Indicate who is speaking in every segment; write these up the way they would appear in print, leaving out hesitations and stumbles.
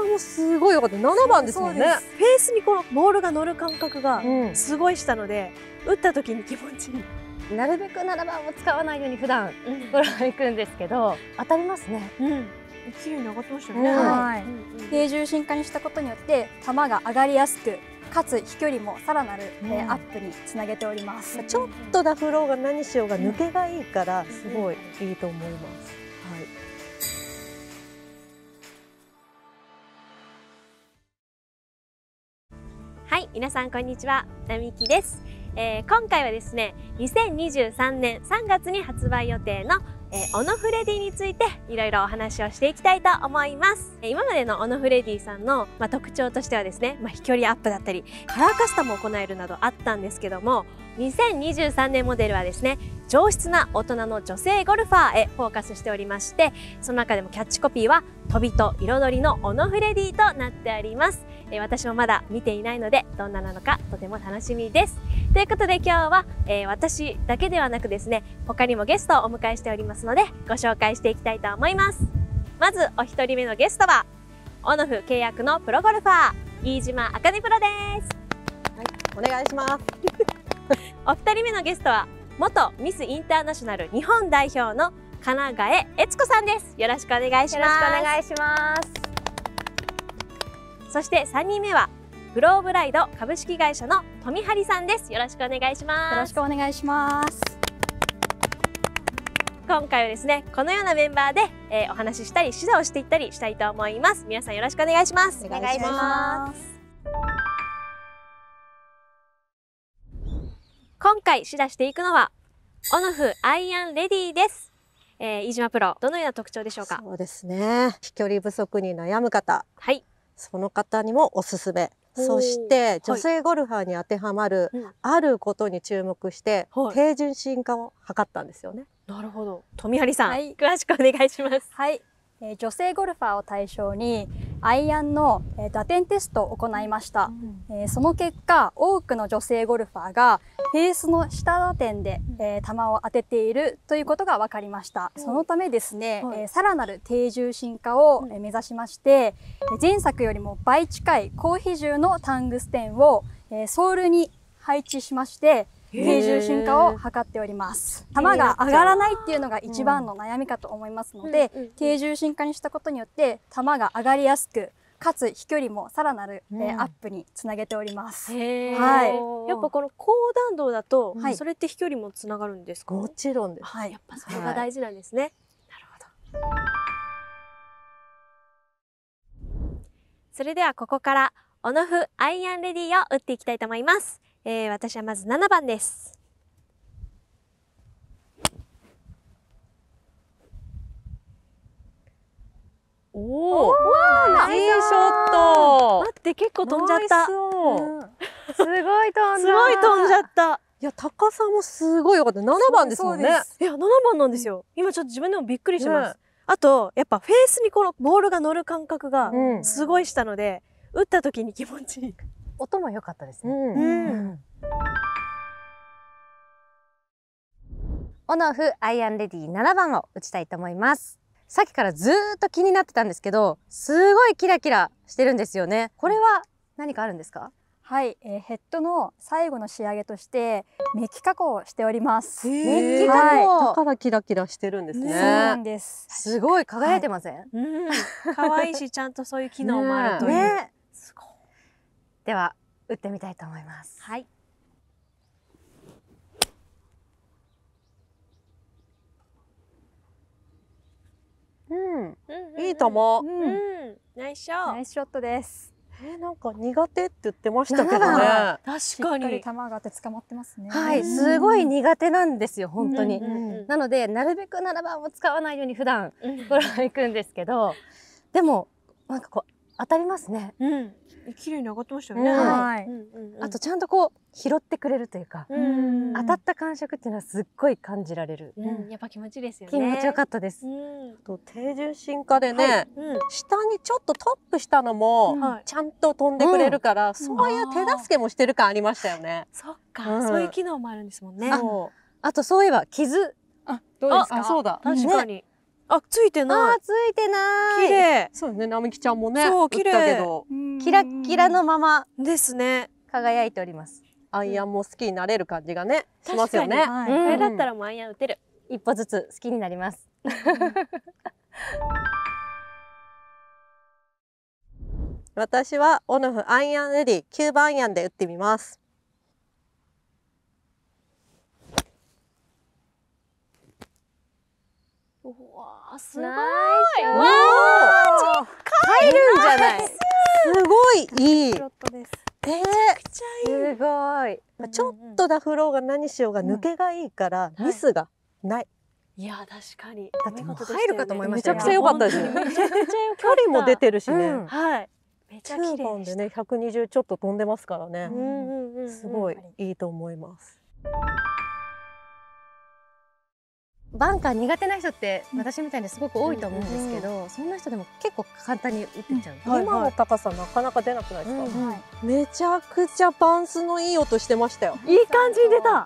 Speaker 1: さもすごい良かった。7番ですもんね。
Speaker 2: フェースにこのボールが乗る感覚がすごいしたので、打った時に気持ちいい。
Speaker 3: なるべく7番を使わないように普段ゴルフ行くんですけど、当たりますね。
Speaker 2: 綺麗に上がってましたよね。
Speaker 4: はい。低重心化にしたことによって球が上がりやすく、かつ飛距離もさらなるアップにつなげております。
Speaker 1: ちょっとダフろうが何しようが抜けがいいからすごいいいと思います。
Speaker 2: はい、皆さんこんにちは、並木です。今回はですね、2023年3月に発売予定のオノフレディについていろいろお話をしていきたいと思います。今までのオノフレディさんの、特徴としてはですね、飛距離アップだったりカラーカスタムを行えるなどあったんですけども、2023年モデルはですね、上質な大人の女性ゴルファーへフォーカスしておりまして、その中でもキャッチコピーは飛びと彩りのオノフレディとなっております。私もまだ見ていないのでどんななのかとても楽しみです。ということで今日は、私だけではなくですね、他にもゲストをお迎えしておりますのでご紹介していきたいと思います。まずお一人目のゲストはオノフ契約のプロゴルファー飯島あかねプロです。
Speaker 1: はい、お願いします。
Speaker 2: お二人目のゲストは元ミスインターナショナル日本代表の金ヶ江悦子さんです。よろしくお願いします。
Speaker 3: よろしくお願いします。
Speaker 2: そして3人目はグローブライド株式会社の富張さんです。よろしくお願いします。
Speaker 4: よろしくお願いします。
Speaker 2: 今回はですね、このようなメンバーで、お話ししたり指導をしていったりしたいと思います。皆さんよろしくお願いします。
Speaker 4: お願いします。
Speaker 2: 今回指導していくのはオノフアイアンレディです。飯島プロ、どのような特徴でしょうか。
Speaker 1: そうですね。飛距離不足に悩む方、
Speaker 2: はい、
Speaker 1: その方にもおすすめ。そして女性ゴルファーに当てはまるあることに注目して、低重心化を図ったんですよね。
Speaker 2: なるほど。富張さん、詳しくお願いします。
Speaker 4: はい。女性ゴルファーを対象にアイアンの打点テストを行いました。その結果、多くの女性ゴルファーがフェースの下打点で球を当てているということが分かりました。そのためですね、さらなる低重心化を目指しまして、前作よりも倍近い高比重のタングステンをソールに配置しまして、低重心化を図っております。球が上がらないっていうのが一番の悩みかと思いますので、低重心化にしたことによって球が上がりやすく、かつ飛距離もさらなるアップにつなげております。
Speaker 2: はい。やっぱこの高弾道だと、それって飛距離もつながるんですか。
Speaker 1: もちろんです。
Speaker 2: はい。やっぱそれが大事なんですね。なるほど。それではここからオノフアイアンレディを打っていきたいと思います。私はまず7番です。
Speaker 1: おお、いいショット。
Speaker 2: 待って、結構飛んじゃった。
Speaker 3: すごい飛んだ。
Speaker 2: すごい飛んじゃった。
Speaker 1: いや、高さもすごい良かった。7番ですもんね。
Speaker 2: いや、7番なんですよ。今ちょっと自分でもびっくりしてます。あと、やっぱフェースにこのボールが乗る感覚がすごいしたので、打った時に気持ちいい。
Speaker 3: 音も良かったですね。オノフアイアンレディ7番を打ちたいと思います。さっきからずーっと気になってたんですけど、すごいキラキラしてるんですよね。これは何かあるんですか？
Speaker 4: はい、ヘッドの最後の仕上げとしてメッキ加工をしております。
Speaker 3: メッキ加工、
Speaker 1: だからキラキラしてるんですね。
Speaker 4: そうなんです。
Speaker 3: すごい輝いてません？
Speaker 2: 可愛いし、ちゃんとそういう機能もあるという。
Speaker 3: すごい。では打ってみたいと思います。
Speaker 2: はい。
Speaker 1: いい球。
Speaker 2: ナイスショット。
Speaker 4: ナイスショットです。
Speaker 1: なんか苦手って言ってましたけどね。
Speaker 2: 確かに。
Speaker 4: しっかり球がって捕まってますね。
Speaker 3: はい、すごい苦手なんですよ、本当に。なので、なるべく7番を使わないように普段ゴルフ行くんですけど、でも、なんかこう、当たりますね。
Speaker 2: 綺麗に上がってましたよね。
Speaker 3: あとちゃんとこう拾ってくれるというか、当たった感触っていうのはすっごい感じられる。
Speaker 2: やっぱ気持ちいいですよね。
Speaker 3: 気持ちよかったです。
Speaker 1: 低重心化でね、下にちょっとトップしたのもちゃんと飛んでくれるから、そういう手助けもしてる感ありましたよね。
Speaker 2: そっか、そういう機能もあるんですもんね。
Speaker 3: あとそういえば傷、
Speaker 4: どうですか？
Speaker 1: そうだ。
Speaker 2: 確かに。 あ、ついてない。
Speaker 3: ついてない。
Speaker 2: 綺麗。
Speaker 1: そうね、並木ちゃんもね、
Speaker 2: そう
Speaker 1: 打ったけど、
Speaker 3: キラッキラのまま
Speaker 2: ですね。
Speaker 3: 輝いております。
Speaker 1: アイアンも好きになれる感じがね、しますよね。
Speaker 4: はい
Speaker 2: これだったらもうアイアン打てる。
Speaker 3: 一歩ずつ好きになります。
Speaker 1: 私はオノフアイアンレディ9番アイアンで打ってみます。
Speaker 2: うわー、すごい。
Speaker 3: ナイ
Speaker 2: わ
Speaker 3: ス入るんじゃない。
Speaker 1: すごいいい。
Speaker 4: ロットです。
Speaker 3: すごい。
Speaker 1: ちょっとダフローが何しようが抜けがいいからミスがない。
Speaker 2: いや、確かに。
Speaker 3: だってもう入るかと思いましたよ
Speaker 1: めちゃくちゃ良かったですよ。
Speaker 2: めちゃくちゃ良かった。
Speaker 1: 距離も出てるしね。
Speaker 3: うん
Speaker 2: はい。めちゃ綺
Speaker 1: 9
Speaker 2: 麗でした。
Speaker 1: 番でね、120ちょっと飛んでますからね。
Speaker 2: うん
Speaker 1: すごいいいと思います。
Speaker 3: バンカー苦手な人って私みたいにすごく多いと思うんですけど、そんな人でも結構簡単に打ってちゃう。
Speaker 1: 今の高さなかなか出なくないですか？
Speaker 3: うん
Speaker 4: はい。
Speaker 1: めちゃくちゃバウンスのいい音してましたよ。
Speaker 2: いい感じに出た。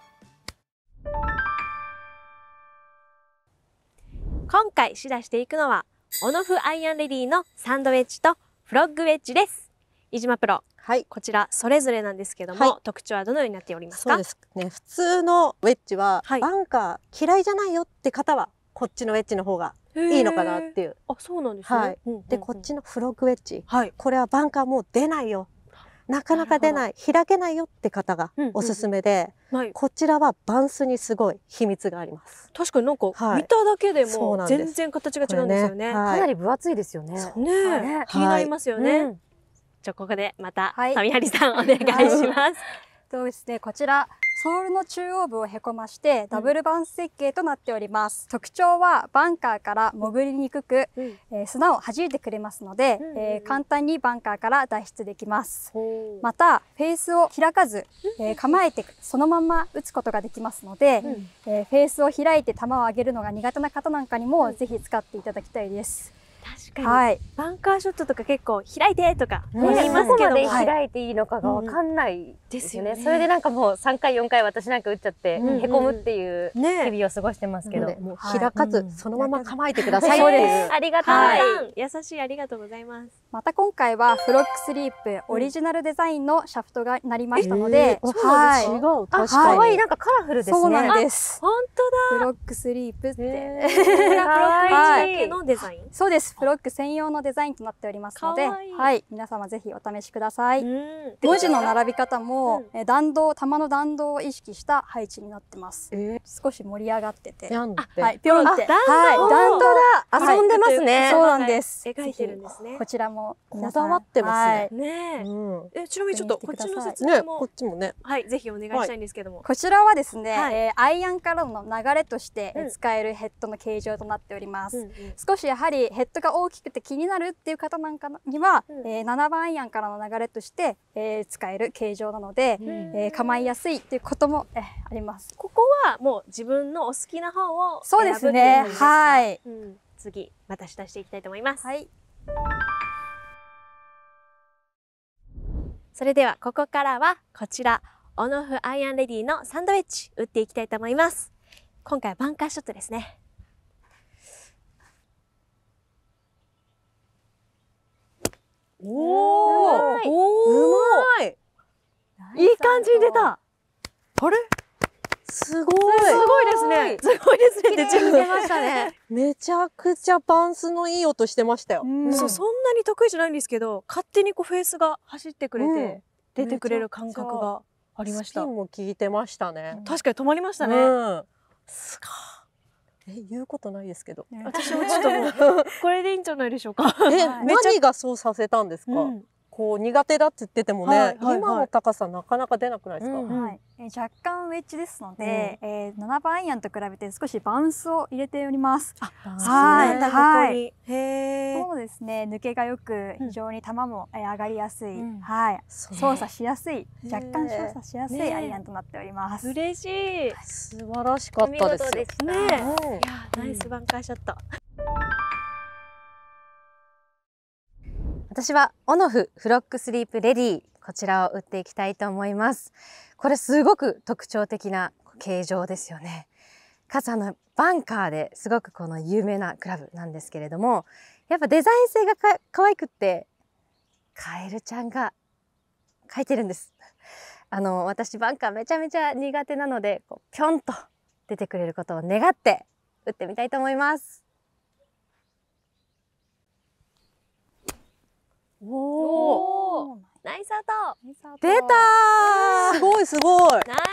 Speaker 2: 今回シダしていくのはオノフアイアンレディのサンドウェッジとフロッグウェッジです。飯島プロ、
Speaker 1: はい。
Speaker 2: こちらそれぞれなんですけども、
Speaker 1: はい
Speaker 2: 特徴はどのようになっておりますか？
Speaker 1: そうですね。普通のウェッジは、
Speaker 2: はい
Speaker 1: バンカー嫌いじゃないよって方はこっちのウェッジの方がいいのかなっていう。
Speaker 2: あ、そうなんですね。
Speaker 1: はいで、こっちのフロッグウェッジ、
Speaker 2: はい。
Speaker 1: これはバンカーもう出ないよ。なかなか出ない、開けないよって方がおすすめで、
Speaker 2: はい。
Speaker 1: こちらはバウンスにすごい秘密があります。
Speaker 2: 確かになんか
Speaker 1: はい
Speaker 2: 見ただけでも
Speaker 1: そうなんです
Speaker 2: 全然形が違うんですよね。
Speaker 1: は
Speaker 3: かなり分厚いですよね。
Speaker 2: ねえ、
Speaker 3: ね
Speaker 2: 気になりますよね。
Speaker 3: うん
Speaker 2: じゃあここでまた
Speaker 4: はい
Speaker 2: 上張さんお願いします。
Speaker 4: そうですね、こちらソールの中央部をへこましてダブルバウンス設計となっております。特徴はバンカーから潜りにくく、砂を弾いてくれますので、簡単にバンカーから脱出できます。またフェースを開かず、構えてそのまま打つことができますので、フェースを開いて球を上げるのが苦手な方なんかにもぜひ使っていただきたいです。
Speaker 2: 確かに、
Speaker 4: はい、
Speaker 2: バンカーショットとか結構開いてとか言い
Speaker 3: ど
Speaker 2: ますけども、
Speaker 3: こまで開いていいのかがわかんないですよね。それでなんかもう3回4回私なんか打っちゃってへこむっていう日
Speaker 2: ね
Speaker 3: 々を過ごしてますけど。
Speaker 1: もう開かず、そのまま構えてくださいって
Speaker 3: そう
Speaker 1: いう。
Speaker 3: です
Speaker 2: ありがとうございます。優しいありがとうございます。
Speaker 4: また今回はフロックスリープオリジナルデザインのシャフトがなりましたので、
Speaker 1: はい、違う、
Speaker 3: あ、
Speaker 1: 確かに。
Speaker 3: 可愛い、なんかカラフルですね。
Speaker 4: そうなんです。
Speaker 2: 本当
Speaker 4: フロックスリープって、
Speaker 2: だ。これはフロックウェッジだけのデザイン。
Speaker 4: そうです。フロック専用のデザインとなっておりますので、
Speaker 2: かわいい
Speaker 4: はい、皆様ぜひお試しください。
Speaker 2: うん
Speaker 4: 文字の並び方も、弾道、球の弾道を意識した配置になってます。少し盛り上がってて、
Speaker 1: なんで、
Speaker 4: はい、ぴょんって、
Speaker 2: あ弾道
Speaker 4: はい、弾道
Speaker 3: 遊んでますね。
Speaker 4: そうなんです。
Speaker 2: 描いてるんですね
Speaker 4: こ。ちらも
Speaker 1: こ
Speaker 4: 皆さん
Speaker 1: だわってますね。
Speaker 4: はい
Speaker 2: ね
Speaker 1: うん。
Speaker 2: え。ちなみにちょっとこっちの説
Speaker 1: ね、
Speaker 2: 明も、
Speaker 1: こっちもね。
Speaker 2: はい、ぜひお願いしたいんですけども。
Speaker 4: こちらはですね、
Speaker 2: はい
Speaker 4: アイアンからの流れとして
Speaker 2: うん
Speaker 4: 使えるヘッドの形状となっております。
Speaker 2: うんうん
Speaker 4: 少しやはりヘッドが大きくて気になるっていう方なんかには、7番アイアンからの流れとして、使える形状なので、構いやすいっていうことも、あります。
Speaker 2: ここはもう自分のお好きな方を
Speaker 4: そうです
Speaker 2: 選ぶっていう
Speaker 4: ね
Speaker 2: 感じですか。
Speaker 4: はい、
Speaker 2: うん、次また出していきたいと思います。
Speaker 4: はい、
Speaker 2: それではここからはこちらオノフアイアンレディのサンドウェッジ打っていきたいと思います。今回はバンカーショットですね。
Speaker 1: おお、
Speaker 2: お
Speaker 1: う
Speaker 2: お、
Speaker 1: まい。
Speaker 2: いい感じに出た。あれ、
Speaker 1: すごい。
Speaker 2: すごいですね。すごいですねって自分で
Speaker 3: 出ましたね。
Speaker 1: めちゃくちゃバウンスのいい音してましたよ。
Speaker 2: そう、そんなに得意じゃないんですけど、勝手にこうフェースが走ってくれて、
Speaker 1: うん
Speaker 2: 出てくれる感覚がありました。
Speaker 1: スピンも効いてましたね。
Speaker 2: 確かに止まりましたね。
Speaker 1: うん。すごい。言うことないですけど。
Speaker 2: 私もちょっともうこれでいいんじゃないでしょうか。
Speaker 1: 何がそうさせたんですか。
Speaker 2: うん
Speaker 1: こう苦手だって言ってても
Speaker 2: はいはい
Speaker 1: ね、
Speaker 2: はい
Speaker 1: 今の高さなかなか出なくないですか。
Speaker 3: うん
Speaker 4: はい、若干ウェッジですので、7番アイアンと比べて少しバウンスを入れております。
Speaker 2: はい、ここに。へえ。
Speaker 4: そうですね、抜けがよく非常に球も上がりやすい、
Speaker 3: うん
Speaker 4: はい、
Speaker 1: そう
Speaker 4: 操作しやすい、
Speaker 1: へー
Speaker 4: 若干操作しやすい
Speaker 2: ね
Speaker 4: アイアンとなっております。
Speaker 2: 嬉しい。
Speaker 1: 素晴らしかったですよ。
Speaker 2: ね
Speaker 1: うん
Speaker 2: いやナイスバンカーショット。
Speaker 3: 私はオノフフロックスリープレディ、こちらを打っていきたいと思います。これすごく特徴的な形状ですよね。 かつバンカーですごくこの有名なクラブなんですけれども、やっぱデザイン性が可愛くってカエルちゃんが描いてるんです。私バンカーめちゃめちゃ苦手なので、こうぴょんと出てくれることを願って打ってみたいと思います。
Speaker 2: おお、ナイスアウト。
Speaker 3: 出たー。
Speaker 1: すごいすごい。
Speaker 2: ナイスです。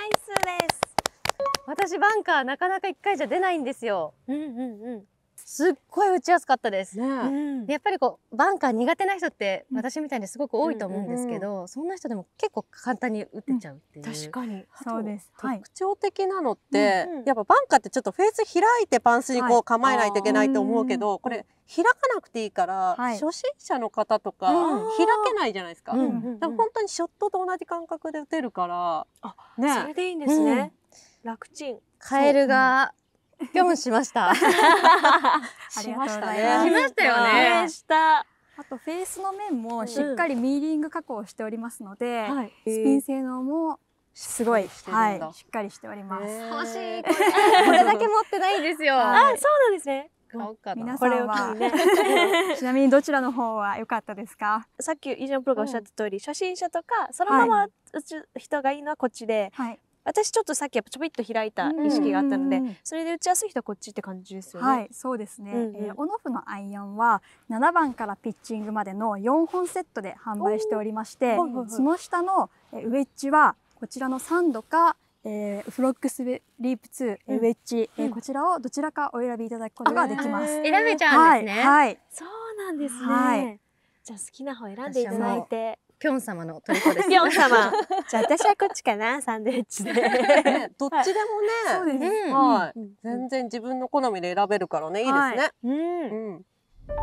Speaker 3: 私バンカーなかなか1回じゃ出ないんですよ。
Speaker 2: うん
Speaker 3: すっごい打ちやすかったです。
Speaker 1: ね
Speaker 3: でやっぱりこうバンカー苦手な人って私みたいにすごく多いと思うんですけど、そんな人でも結構簡単に打てちゃうっていう。
Speaker 2: 確かに。
Speaker 4: そうです。はい。
Speaker 1: 特徴的なのって、
Speaker 2: うんうん
Speaker 1: やっぱバンカーってちょっとフェース開いてパンスにこう構えないといけないと思うけど、これ開かなくていいから、
Speaker 4: はい
Speaker 1: 初心者の方とか
Speaker 3: うん
Speaker 1: 開けないじゃないですか。
Speaker 3: うん
Speaker 1: だから本当にショットと同じ感覚で打てるから、
Speaker 2: それでいいんですね。楽ちん。
Speaker 3: カエルがぴょんしました。
Speaker 4: あ
Speaker 1: し
Speaker 4: りがとうご
Speaker 1: ましたね。
Speaker 4: ざいます
Speaker 3: しましたよ
Speaker 2: で
Speaker 3: ね。
Speaker 2: した。
Speaker 4: あとフェースの面もしっかりミーリング加工をしておりますので、
Speaker 2: はい。
Speaker 4: スピン性能もすごい、
Speaker 1: しっかりしてるんだ
Speaker 4: はい、しっかりしております。
Speaker 3: 欲しい。これだけ持ってないんですよ。
Speaker 4: は
Speaker 2: あ、そうなんですね。
Speaker 3: 買おうかな。
Speaker 4: 皆
Speaker 2: これを機
Speaker 4: さんは
Speaker 2: にね。
Speaker 4: ちなみにどちらの方は良かったですか？
Speaker 2: さっきイージャンプロがおっしゃった通り、初心者とかそのまま打つ人がいいのはこっちで、
Speaker 4: はい。
Speaker 2: 私ちょっとさっきやっぱちょびっと開いた意識があったので、それで打ちやすい人はこっちって感じですよね。
Speaker 4: はい、そうですね。オンオフのアイアンは7番からピッチングまでの4本セットで販売しておりまして、その下のウェッジはこちらのサンドか、フロックスリープ2、ウェッジ、こちらをどちらかお選びいただくことができます。
Speaker 3: 選べちゃうんですね。
Speaker 4: はい。
Speaker 2: そうなんですね。
Speaker 4: はい
Speaker 2: じゃあ好きな方選んでいただいて。
Speaker 3: ぴょん様の虜です。
Speaker 2: ピョン様。じゃあ私はこっちかな、サンドイッチで。
Speaker 1: ねどっちで
Speaker 4: そう
Speaker 1: もね、
Speaker 4: です。
Speaker 1: はい、
Speaker 2: うん
Speaker 1: 全然自分の好みで選べるからね、いいですね。
Speaker 2: うん
Speaker 1: うん。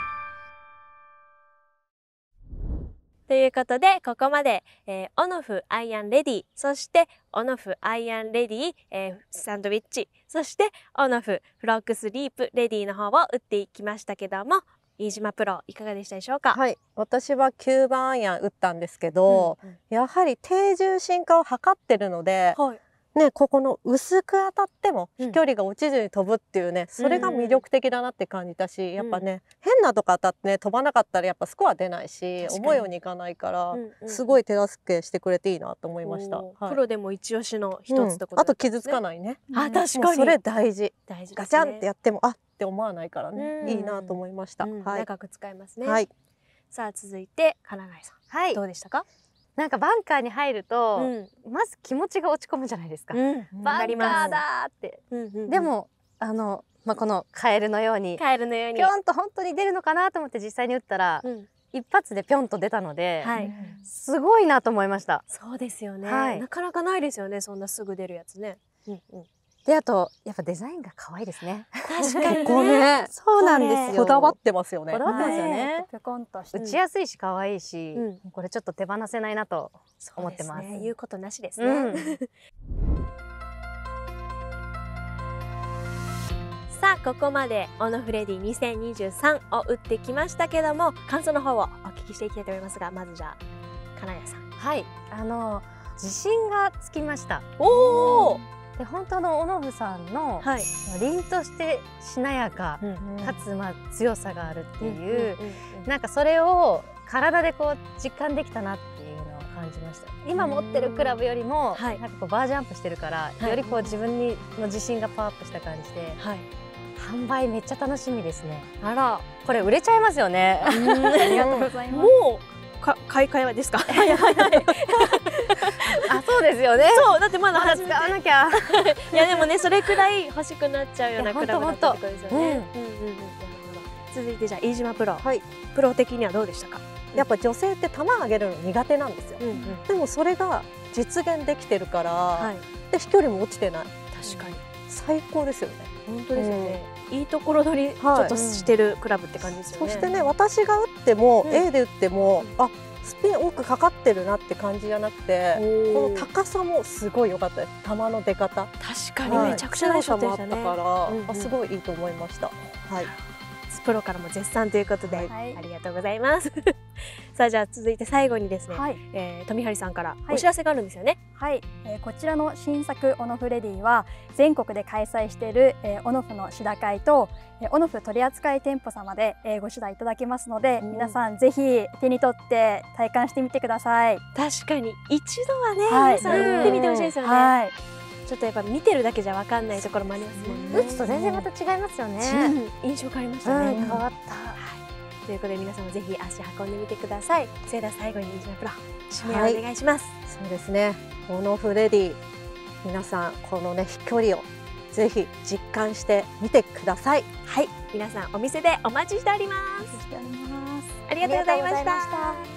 Speaker 2: ということでここまで、オンオフアイアンレディ、そしてオンオフアイアンレディ、サンドウィッチ、そしてオンオフフロックスリープレディの方を打っていきましたけども、飯島プロいかがでしたでしょうか？
Speaker 1: はい、私は9番アイアン打ったんですけど、やはり低重心化を測ってるので、
Speaker 2: はい。
Speaker 1: ね、ここの薄く当たっても
Speaker 2: うん
Speaker 1: 飛距離が落ちずに飛ぶっていうね、それが魅力的だなって感じたし、やっぱね、変なとこ当たってね飛ばなかったらやっぱスコア出ないし、
Speaker 2: 確かに
Speaker 1: 思うようにいかないから、す
Speaker 2: い
Speaker 1: ごい手助けしてくれていいなと思いました。はい
Speaker 2: プロでも一押しの一つってこと
Speaker 1: あと傷つか
Speaker 2: ない。
Speaker 1: ないね。
Speaker 2: あ、確かに。
Speaker 1: もうそれ大事。
Speaker 2: 大事ですね。
Speaker 1: ガチャンってやってもあって思わないからね、
Speaker 2: うん
Speaker 1: いいなと思いました。はい。
Speaker 2: 長く使えますね。
Speaker 1: はい。
Speaker 2: さあ続いて金貝さん、
Speaker 3: はい。
Speaker 2: どうでしたか？
Speaker 3: なんかバンカーに入ると、
Speaker 2: ん。
Speaker 3: まず気持ちが落ち込むじゃないですか。バンカーだーって。
Speaker 2: で
Speaker 3: でもこのカエルのように
Speaker 2: カエルのように
Speaker 3: ぴょんと本当に出るのかなと思って実際に打ったら、一発でぴょんと出たので、
Speaker 2: はい。
Speaker 3: すごいなと思いました。
Speaker 2: そうですよね。
Speaker 3: はい
Speaker 2: なかなかないですよね。そんなすぐ出るやつね。
Speaker 3: であとやっぱデザインが可愛いですね。
Speaker 2: 確かに
Speaker 1: ここね、
Speaker 3: そうなんですよ。
Speaker 1: こだわってますよね。
Speaker 3: こだわってますよね。
Speaker 4: ぴょこんとして
Speaker 3: 打ちやすいし可愛いし、
Speaker 2: う
Speaker 3: これちょっと手放せないなと思ってます。
Speaker 2: そうですね。言うことなしです
Speaker 3: うん
Speaker 2: ね。さあここまでオノフレディ2023を打ってきましたけども、感想の方をお聞きしていきたいと思いますが、まずじゃあ金谷さん。
Speaker 3: はい、自信がつきました。
Speaker 2: おお。
Speaker 3: で本当のオノフさんの
Speaker 2: はい。
Speaker 3: 凛としてしなやか、かつ強さがあるっていう、なんかそれを体でこう実感できたなっていうのを感じました。今持ってるクラブよりも、
Speaker 2: はい
Speaker 3: なんかこうバージョンアップしてるから、
Speaker 2: はい
Speaker 3: よりこう自分の自信がパワーアップした感じで、
Speaker 2: はい。
Speaker 3: 販売めっちゃ楽しみですね。
Speaker 2: あら。
Speaker 3: これ売れちゃいますよね。
Speaker 4: ありがとうございます。
Speaker 2: もう買い替えはですか？はいはいはい。
Speaker 3: あ、そうですよね。
Speaker 2: そうだってまだ
Speaker 3: まだ
Speaker 2: 始めて
Speaker 3: 使わなきゃ。
Speaker 2: いやでもねそれくらい欲しくなっちゃうようない
Speaker 3: や
Speaker 2: クラブだったってことですよね。
Speaker 3: ほんと
Speaker 2: なるほど。続いてじゃあ飯島プロ。
Speaker 1: はい。
Speaker 2: プロ的にはどうでしたか？
Speaker 1: やっぱ女性って球上げるの苦手なんですよ。でもそれが実現できてるから、
Speaker 2: はい。
Speaker 1: で飛距離も落ちてない。
Speaker 2: 確かに。
Speaker 1: 最高ですよね。
Speaker 2: 本当ですよね。いいところ取りちょっとしてるクラブって感じですよね。
Speaker 1: そしてね、私が打っても、
Speaker 2: うん
Speaker 1: A で打っても、あ、スピン多くかかってるなって感じじゃなくて、この高さもすごい良かったです。球の出方。
Speaker 2: 確かにめちゃくちゃナイスショットでしたね。
Speaker 1: 強さもあったから、
Speaker 2: うんうん
Speaker 1: あ、すごいいいと思いました。はい。
Speaker 2: プロからも絶賛ということで、
Speaker 4: はい
Speaker 2: ありがとうございます。 さあじゃあ続いて最後にですね、
Speaker 4: はい
Speaker 2: 富張さんから
Speaker 4: はい
Speaker 2: お知らせがあるんですよね。
Speaker 4: はい、こちらの新作オノフレディは全国で開催している、オノフの試打会と、オノフ取扱店舗様で、ご取材いただけますので、皆さんぜひ手に取って体感してみてください。
Speaker 2: 確かに一度はね、
Speaker 4: はい
Speaker 2: 皆さん行ってみてほしいですよね。
Speaker 4: はい、
Speaker 2: ちょっとやっぱ見てるだけじゃわかんないところもありますもんね。
Speaker 3: 打つと全然また違いますよね。
Speaker 2: 印象変わりましたね。
Speaker 3: 変わった。
Speaker 2: ということで皆さんもぜひ足運んでみてください。それでは最後に飯島プロ締めをお願いします。
Speaker 1: そうですね。オノフレディ、皆さんこのね飛距離をぜひ実感してみてください。
Speaker 2: はい、皆さんお店でお待ちしております。
Speaker 4: しております。
Speaker 2: ありがとうございまし
Speaker 3: ありがとうございま
Speaker 2: た。
Speaker 3: した。